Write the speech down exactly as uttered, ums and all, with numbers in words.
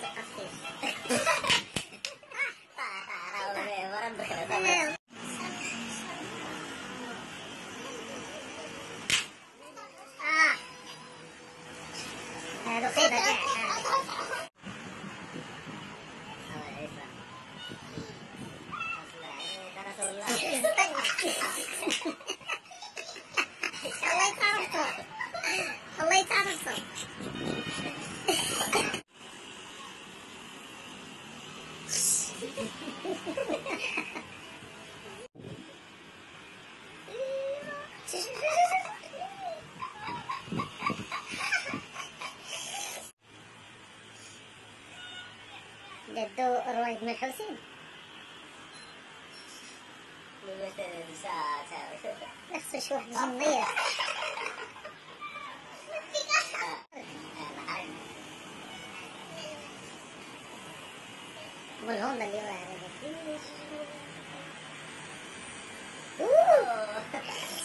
هذا خيبة الله يتعرفوا الله يتعرفوا جدو رويد من الحوسين نفس شو واحد جمية والهم اللي هو